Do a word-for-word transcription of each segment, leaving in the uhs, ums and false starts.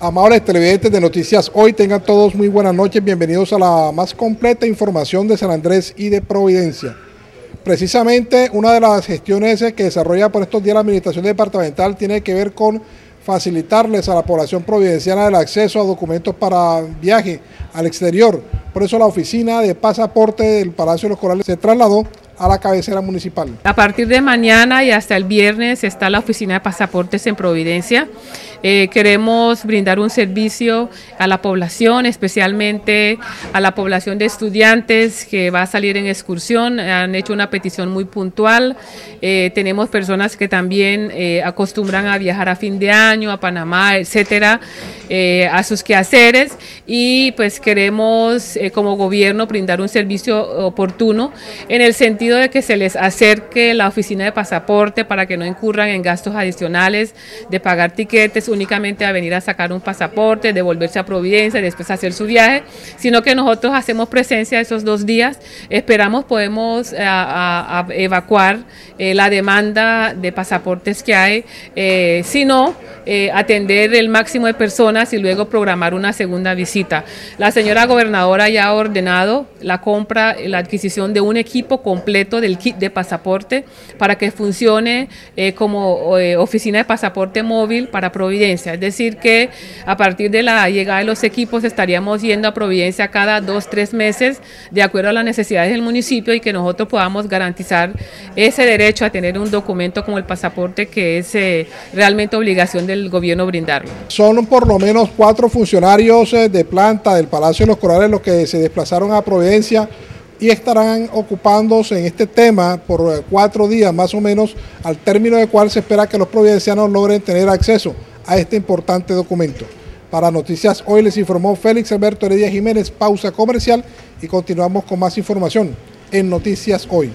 Amables televidentes de Noticias Hoy, tengan todos muy buenas noches, bienvenidos a la más completa información de San Andrés y de Providencia. Precisamente una de las gestiones que desarrolla por estos días la Administración Departamental tiene que ver con facilitarles a la población providenciana el acceso a documentos para viaje al exterior. Por eso la oficina de pasaporte del Palacio de los Corales se trasladó a la cabecera municipal. A partir de mañana y hasta el viernes está la oficina de pasaportes en Providencia. Eh, queremos brindar un servicio a la población, especialmente a la población de estudiantes que va a salir en excursión. Han hecho una petición muy puntual. Eh, tenemos personas que también eh, acostumbran a viajar a fin de año, a Panamá, etcétera, eh, a sus quehaceres, y pues queremos eh, como gobierno brindar un servicio oportuno en el sentido de que se les acerque la oficina de pasaporte para que no incurran en gastos adicionales de pagar tiquetes únicamente a venir a sacar un pasaporte, devolverse a Providencia y después hacer su viaje, sino que nosotros hacemos presencia esos dos días. Esperamos podemos a, a, a evacuar eh, la demanda de pasaportes que hay, eh, sino eh, atender el máximo de personas y luego programar una segunda visita. La señora gobernadora ya ha ordenado la compra, la adquisición de un equipo completo del kit de pasaporte para que funcione eh, como eh, oficina de pasaporte móvil para Providencia. Es decir que a partir de la llegada de los equipos estaríamos yendo a Providencia cada dos, tres meses de acuerdo a las necesidades del municipio y que nosotros podamos garantizar ese derecho a tener un documento como el pasaporte, que es eh, realmente obligación del gobierno brindarlo. Son por lo menos cuatro funcionarios de planta del Palacio de los Corales los que se desplazaron a Providencia y estarán ocupándose en este tema por cuatro días más o menos, al término del cual se espera que los providencianos logren tener acceso a este importante documento. Para Noticias Hoy les informó Félix Alberto Heredia Jiménez. Pausa comercial y continuamos con más información en Noticias Hoy.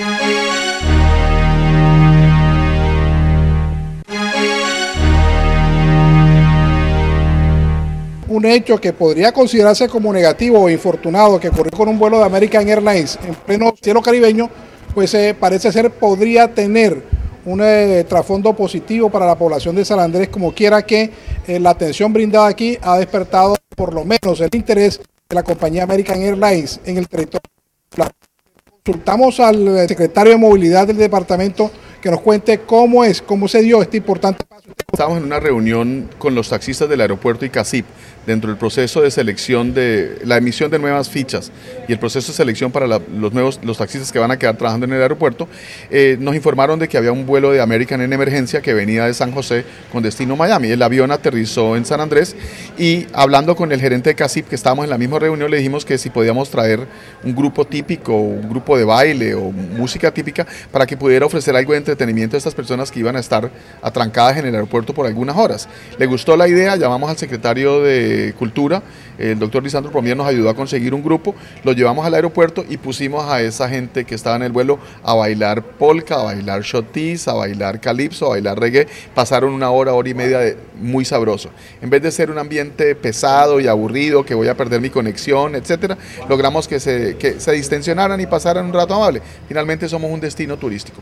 Un hecho que podría considerarse como negativo o infortunado que ocurrió con un vuelo de American Airlines en pleno cielo caribeño, pues eh, parece ser podría tener un eh, trasfondo positivo para la población de San Andrés, como quiera que eh, la atención brindada aquí ha despertado por lo menos el interés de la compañía American Airlines en el territorio. Consultamos al secretario de Movilidad del departamento que nos cuente cómo es, cómo se dio este importante paso. Estamos en una reunión con los taxistas del aeropuerto y CACIP dentro del proceso de selección de la emisión de nuevas fichas y el proceso de selección para la, los nuevos los taxistas que van a quedar trabajando en el aeropuerto. Eh, nos informaron de que había un vuelo de American en emergencia que venía de San José con destino Miami. El avión aterrizó en San Andrés y hablando con el gerente de CACIP, que estábamos en la misma reunión, le dijimos que si podíamos traer un grupo típico, un grupo de baile o música típica para que pudiera ofrecer algo de entretenimiento a estas personas que iban a estar atrancadas en el aeropuerto por algunas horas. Le gustó la idea, llamamos al secretario de Cultura, el doctor Lisandro Pomier nos ayudó a conseguir un grupo, lo llevamos al aeropuerto y pusimos a esa gente que estaba en el vuelo a bailar polka, a bailar shotis, a bailar calipso, a bailar reggae. Pasaron una hora, hora y media de muy sabroso. En vez de ser un ambiente pesado y aburrido, que voy a perder mi conexión, etcétera, logramos que se, que se distensionaran y pasaran un rato amable. Finalmente somos un destino turístico.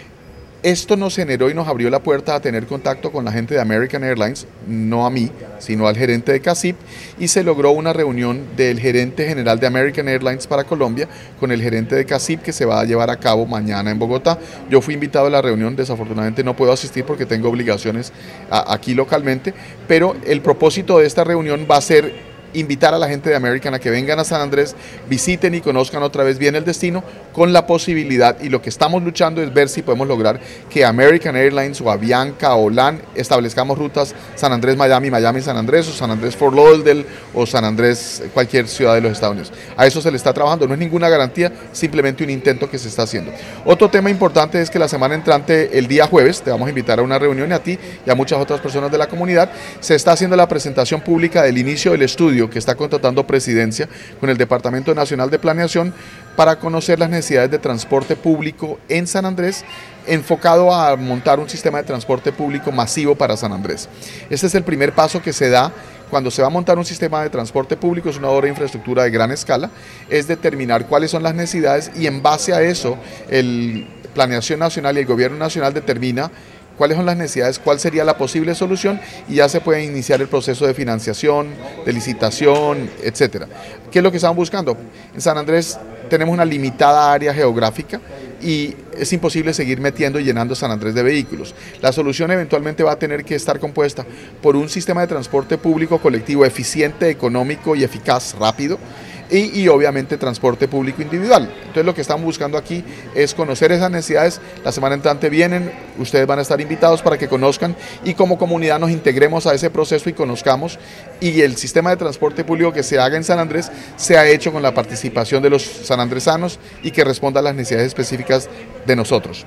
Esto nos generó y nos abrió la puerta a tener contacto con la gente de American Airlines, no a mí, sino al gerente de CACIP, y se logró una reunión del gerente general de American Airlines para Colombia con el gerente de CACIP, que se va a llevar a cabo mañana en Bogotá. Yo fui invitado a la reunión, desafortunadamente no puedo asistir porque tengo obligaciones a, aquí localmente, pero el propósito de esta reunión va a ser invitar a la gente de American a que vengan a San Andrés, visiten y conozcan otra vez bien el destino, con la posibilidad, y lo que estamos luchando es ver si podemos lograr que American Airlines o Avianca o LAN establezcamos rutas San Andrés Miami, Miami San Andrés, o San Andrés Fort Lauderdale, o San Andrés cualquier ciudad de los Estados Unidos. A eso se le está trabajando, no es ninguna garantía, simplemente un intento que se está haciendo. Otro tema importante es que la semana entrante, el día jueves, te vamos a invitar a una reunión, y a ti y a muchas otras personas de la comunidad, se está haciendo la presentación pública del inicio del estudio que está contratando Presidencia con el Departamento Nacional de Planeación para conocer las necesidades de transporte público en San Andrés, enfocado a montar un sistema de transporte público masivo para San Andrés. Este es el primer paso que se da cuando se va a montar un sistema de transporte público. Es una obra de infraestructura de gran escala, es determinar cuáles son las necesidades y en base a eso el Planeación Nacional y el Gobierno Nacional determina cuáles son las necesidades, cuál sería la posible solución, y ya se puede iniciar el proceso de financiación, de licitación, etcétera. ¿Qué es lo que estamos buscando? En San Andrés tenemos una limitada área geográfica y es imposible seguir metiendo y llenando San Andrés de vehículos. La solución eventualmente va a tener que estar compuesta por un sistema de transporte público colectivo eficiente, económico y eficaz, rápido, Y, y obviamente transporte público individual. Entonces lo que estamos buscando aquí es conocer esas necesidades. La semana entrante vienen, ustedes van a estar invitados para que conozcan y como comunidad nos integremos a ese proceso y conozcamos, y el sistema de transporte público que se haga en San Andrés sea hecho con la participación de los sanandresanos y que responda a las necesidades específicas de nosotros.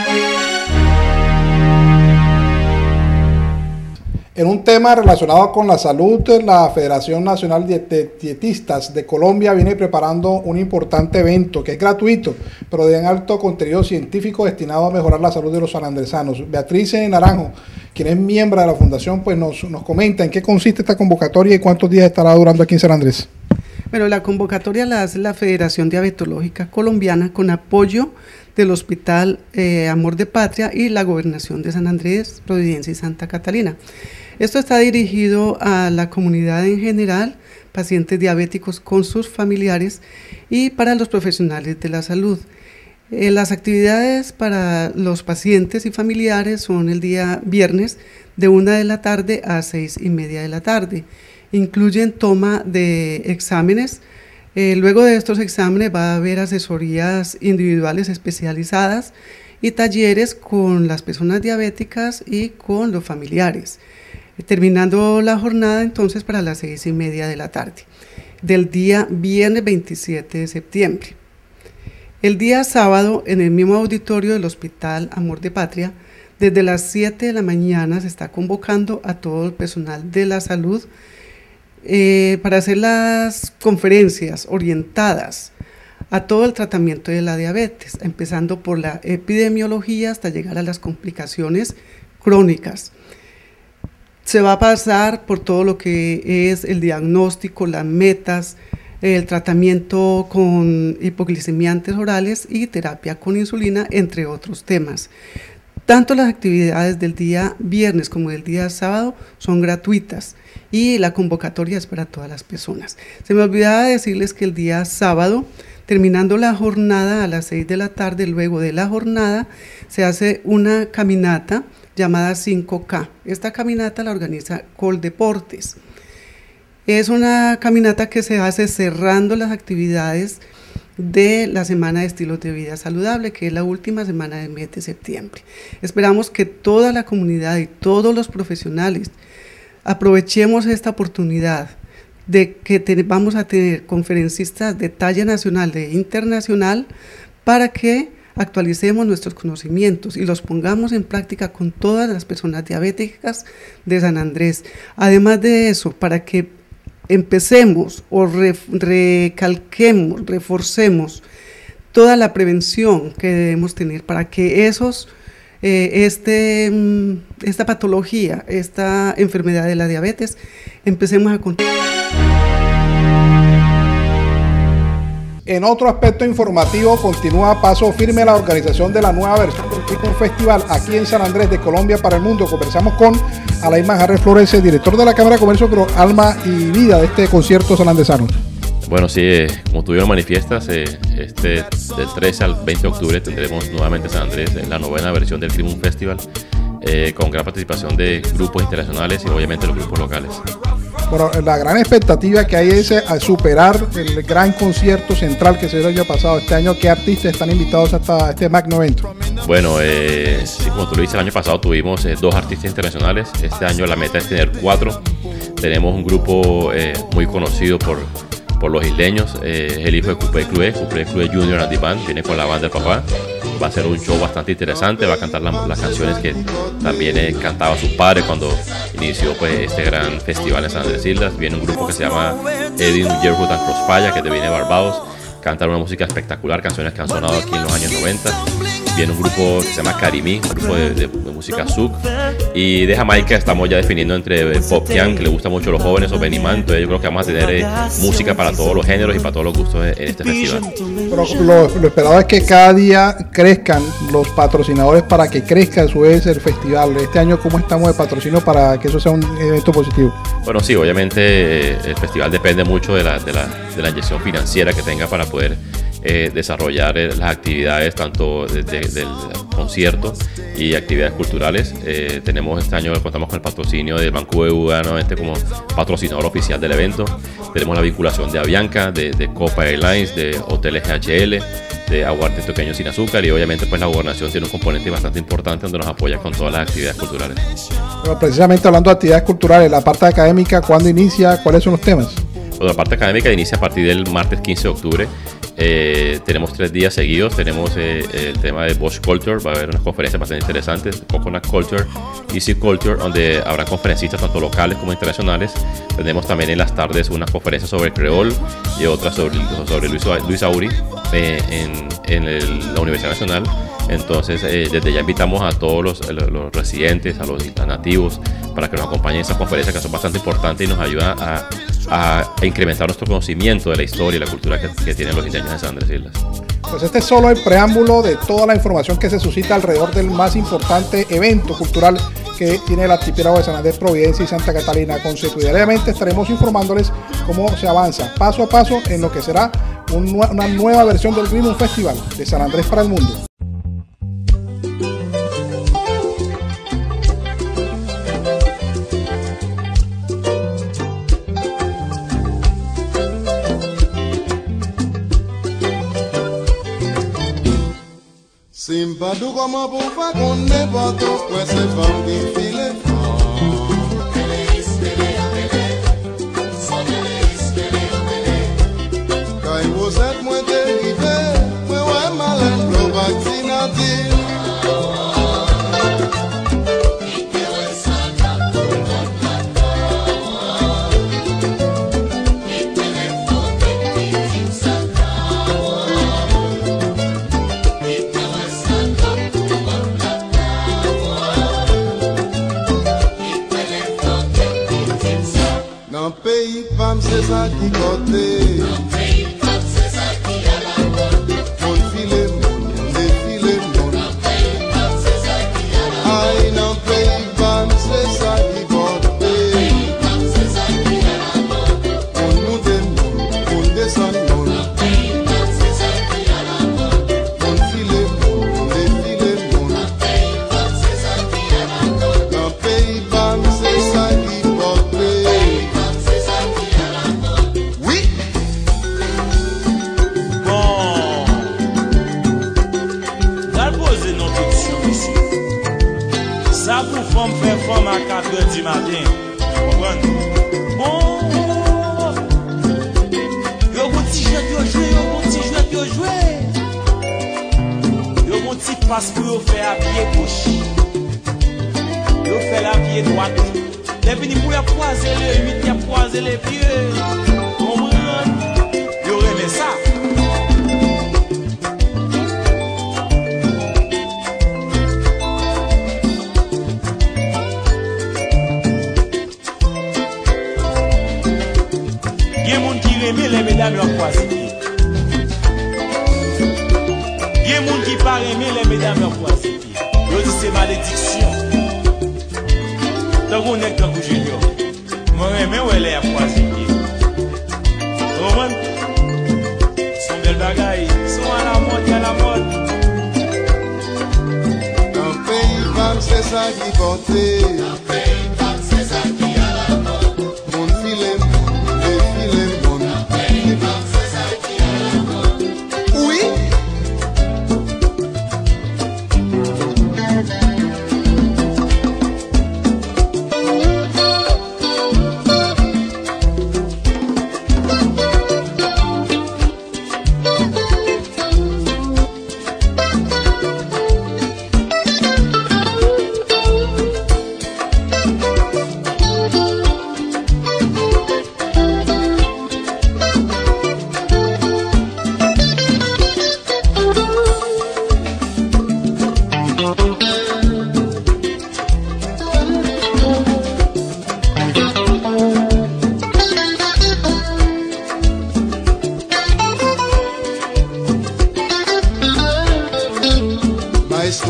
En un tema relacionado con la salud, la Federación Nacional de Dietistas de Colombia viene preparando un importante evento que es gratuito, pero de alto contenido científico destinado a mejorar la salud de los sanandresanos. Beatriz Naranjo, quien es miembro de la fundación, pues nos, nos comenta en qué consiste esta convocatoria y cuántos días estará durando aquí en San Andrés. Bueno, la convocatoria la hace la Federación Diabetológica Colombiana con apoyo del Hospital eh, Amor de Patria y la Gobernación de San Andrés, Providencia y Santa Catalina. Esto está dirigido a la comunidad en general, pacientes diabéticos con sus familiares y para los profesionales de la salud. Eh, las actividades para los pacientes y familiares son el día viernes de una de la tarde a seis y media de la tarde. Incluyen toma de exámenes. Eh, luego de estos exámenes va a haber asesorías individuales especializadas y talleres con las personas diabéticas y con los familiares. Terminando la jornada entonces para las seis y media de la tarde, del día viernes veintisiete de septiembre. El día sábado, en el mismo auditorio del Hospital Amor de Patria, desde las siete de la mañana se está convocando a todo el personal de la salud eh, para hacer las conferencias orientadas a todo el tratamiento de la diabetes, empezando por la epidemiología hasta llegar a las complicaciones crónicas. Se va a pasar por todo lo que es el diagnóstico, las metas, el tratamiento con hipoglicemiantes orales y terapia con insulina, entre otros temas. Tanto las actividades del día viernes como del día sábado son gratuitas y la convocatoria es para todas las personas. Se me olvidaba decirles que el día sábado, terminando la jornada a las seis de la tarde, luego de la jornada, se hace una caminata llamada cinco K. Esta caminata la organiza Coldeportes. Es una caminata que se hace cerrando las actividades de la Semana de Estilos de Vida Saludable, que es la última semana del mes de septiembre. Esperamos que toda la comunidad y todos los profesionales aprovechemos esta oportunidad de que te, vamos a tener conferencistas de talla nacional e internacional para que actualicemos nuestros conocimientos y los pongamos en práctica con todas las personas diabéticas de San Andrés. Además de eso, para que empecemos o re, recalquemos, reforcemos toda la prevención que debemos tener para que esos, eh, este, esta patología, esta enfermedad de la diabetes, empecemos a controlar. En otro aspecto informativo, continúa a paso firme la organización de la nueva versión del Clima Festival aquí en San Andrés de Colombia para el mundo. Conversamos con Alain Manjarres Flores, director de la Cámara de Comercio, pero alma y vida de este concierto sanandresano. Bueno, sí, eh, como tú bien manifiestas, eh, este, del trece al veinte de octubre tendremos nuevamente San Andrés en la novena versión del Clima Festival, eh, con gran participación de grupos internacionales y obviamente los grupos locales. Bueno, la gran expectativa que hay es a superar el gran concierto central que se dio el año pasado. Este año, ¿qué artistas están invitados hasta este magno evento? Bueno, eh, sí, como tú lo dices, el año pasado tuvimos eh, dos artistas internacionales. Este año la meta es tener cuatro. Tenemos un grupo eh, muy conocido por, por los isleños, eh, el hijo de Coupé Clué, Coupé Clué Junior and the Band, viene con la banda del papá. Va a ser un show bastante interesante, va a cantar la, las canciones que también eh, cantaba su padre cuando inició pues, este gran festival en San Andrés Islas. Viene un grupo que se llama Edin Jerwood and Crossfire, que te viene de Barbados, cantar una música espectacular, canciones que han sonado aquí en los años noventa. viene un grupo que se llama Carimí, un grupo de, de, de música zouk. Y de Jamaica estamos ya definiendo entre Pop Jam, que le gusta mucho a los jóvenes, o Benimán. Entonces yo creo que vamos a tener eh, música para todos los géneros y para todos los gustos en, en este festival. Pero lo, lo esperado es que cada día crezcan los patrocinadores para que crezca a su vez el festival. Este año, ¿cómo estamos de patrocinio para que eso sea un evento positivo? Bueno, sí, obviamente eh, el festival depende mucho de la, de la, de la inyección financiera que tenga para poder eh, desarrollar eh, las actividades tanto de, de, del concierto y actividades culturales. Eh, tenemos este año, contamos con el patrocinio del Banco B B V A nuevamente como patrocinador oficial del evento. Tenemos la vinculación de Avianca, de, de Copa Airlines, de Hoteles G H L, de Aguardiente Antioqueño Sin Azúcar, y obviamente pues la gobernación tiene un componente bastante importante donde nos apoya con todas las actividades culturales. Bueno, precisamente hablando de actividades culturales, la parte académica, ¿cuándo inicia? ¿Cuáles son los temas? Bueno, la parte académica inicia a partir del martes quince de octubre. Eh, tenemos tres días seguidos. Tenemos eh, el tema de Bush Culture, va a haber unas conferencias bastante interesantes, Coconut Culture, Easy Culture, donde habrá conferencistas tanto locales como internacionales. Tenemos también en las tardes unas conferencias sobre creol y otras sobre, sobre Luis, Luis Auri eh, en, en el, la Universidad Nacional. Entonces eh, desde ya invitamos a todos los, los residentes, a los nativos, para que nos acompañen en esas conferencias que son bastante importantes y nos ayudan a, a, a incrementar nuestro conocimiento de la historia y la cultura que, que tienen los isleños de San Andrés Islas. Pues este es solo el preámbulo de toda la información que se suscita alrededor del más importante evento cultural que tiene el archipiélago de San Andrés, Providencia y Santa Catalina. Consecutivamente estaremos informándoles cómo se avanza paso a paso en lo que será un, una nueva versión del Green Moon Festival de San Andrés para el mundo. Sin pas tout comment pour faire qu'on n'est pas trop ouais c'est femme qui file fort. Quand vous êtes moins dérivé, moi ouais malin le vaccinatif. C'est ça qui côté. Dans pays femme, c'est ça qui a la bonne. Mon filet, mon défilé, mon. Dans pays femme, c'est ça qui a la bonne. Aïe, dans pays femme, c'est ça qui côté. Dans pays femme, c'est ça qui a la bonne. Mon nous démon, mon descend mon. Dans pays femme, c'est ça qui a la bonne. Mon filet, mon défilé, mon. Dans pays femme, c'est ça qui a la bonne. Dans pays femme, c'est ça qui côté. Ça pour femme faire femme à quatre heures du matin. Bon, yo bon petit jeu yo jouer, yo bon petit jeu yo jouer. Yo bon petit passe pour yo faire à pied gauche. Yo fait la pied droite. Les vini pour y croiser les huit, y a croiser les pieds. Comprendre? Yo remet ça. Les mesdames ont croisé. Il y a des gens qui parlent aimer les mesdames ont croisé. Ils disent c'est malédiction. Donc on est comme junior. Moi j'aime où elle est à croisé. Comment? Son belle bagaille, sont à la mode, à la mode. Dans pays femme c'est ça qui comptait. Dans pays femme c'est ça qui a la mode. Mon filet, mon défilé, mon. Oui.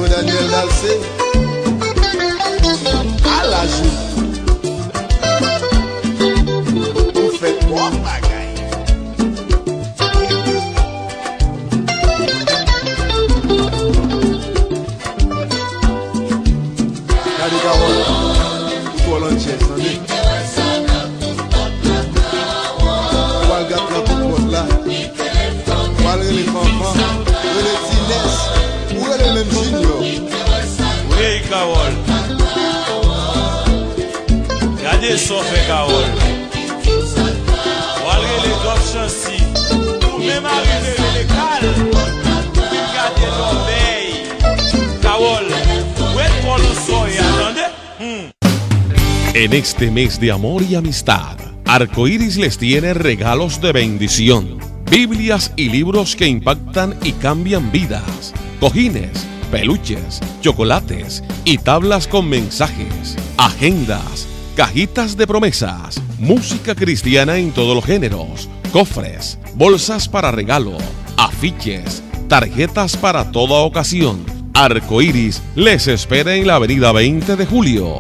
Yo Daniel Dalcé, à la joue. Vous faites quoi, bagaille? Regardez Carole, pour l'entier, attendez. On va le gâter dans tout le monde là. On va les enfants, les Tinès, ou les mêmes juniors. Oui, Carole. Regardez ça fait Carole. Regardez les autres chancy. Ou même arriver les cales. Regardez l'oreille. Carole. Où est pour le son y attendez? Hmm. En este mes de amor y amistad, Arcoíris les tiene regalos de bendición, Biblias y libros que impactan y cambian vidas, cojines, peluches, chocolates y tablas con mensajes, agendas, cajitas de promesas, música cristiana en todos los géneros, cofres, bolsas para regalo, afiches, tarjetas para toda ocasión. Arcoíris les espera en la avenida veinte de julio.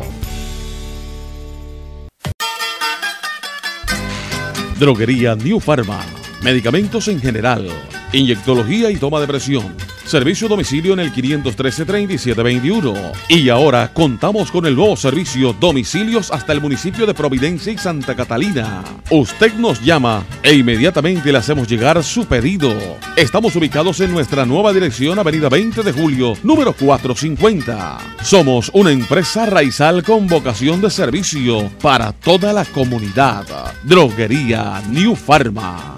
Droguería New Pharma. Medicamentos en general, inyectología y toma de presión. Servicio a domicilio en el quinientos trece, treinta y siete veintiuno. Y ahora contamos con el nuevo servicio domicilios hasta el municipio de Providencia y Santa Catalina. Usted nos llama e inmediatamente le hacemos llegar su pedido. Estamos ubicados en nuestra nueva dirección, avenida veinte de julio, número cuatrocientos cincuenta. Somos una empresa raizal con vocación de servicio para toda la comunidad. Droguería New Pharma.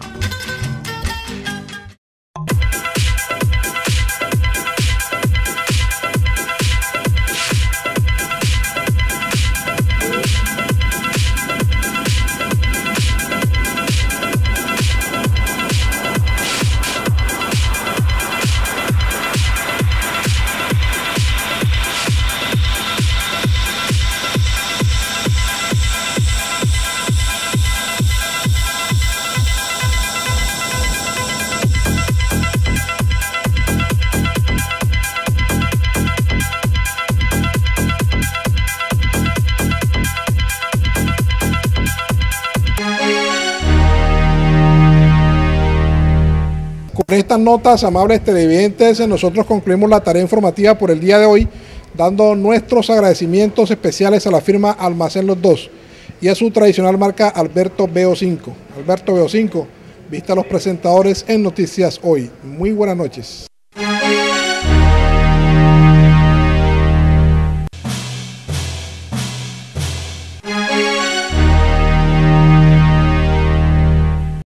Con estas notas, amables televidentes, nosotros concluimos la tarea informativa por el día de hoy, dando nuestros agradecimientos especiales a la firma Almacén Los Dos y a su tradicional marca Alberto B O cinco. Alberto B O cinco, vista a los presentadores en Noticias Hoy. Muy buenas noches.